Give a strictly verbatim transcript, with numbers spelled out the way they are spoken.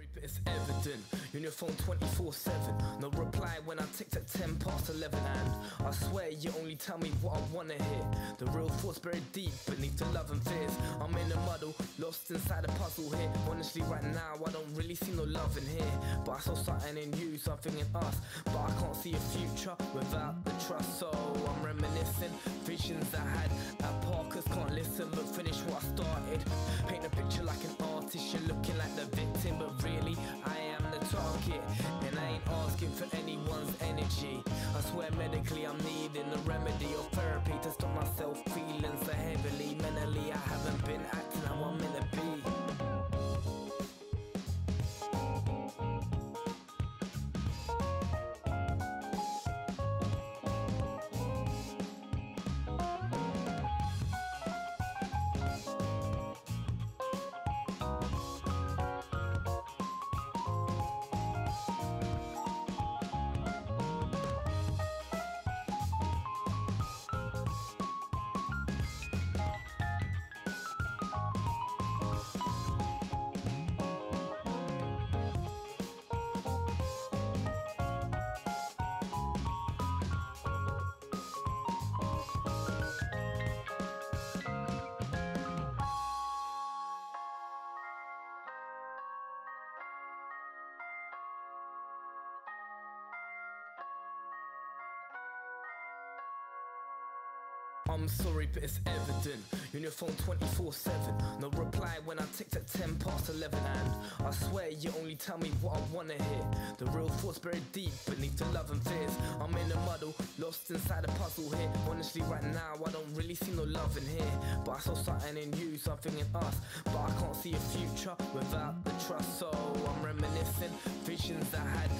but it's evident. You're on your phone twenty-four seven. No reply when I text at ten past eleven. And I swear you only tell me what I wanna hear. The real thoughts buried deep beneath the love and fears. I'm in a muddle, lost inside a puzzle here. Honestly right now I don't really see no love in here. But I saw something in you, something in us. But I can't see a future without the trust. So I'm reminiscing visions I had at Parkers. Can't listen but finish what I started. Paint a picture like an artist. You're looking like the victim, but really I am the target. And I ain't asking for anyone's energy. I swear medically I'm needing a remedy or therapy to stop myself feeling so heavily. Mentally I haven't been acting how I'm meant to be. I'm sorry but it's evident. You're on your phone twenty-four seven. No reply when I text at ten past eleven. And I swear you only tell me what I wanna hear. The real thoughts buried deep beneath the love and fears. I'm in a muddle, lost inside a puzzle here. Honestly right now I don't really see no love in here. But I saw something in you, something in us. But I can't see a future without the trust. So I'm reminiscing visions I had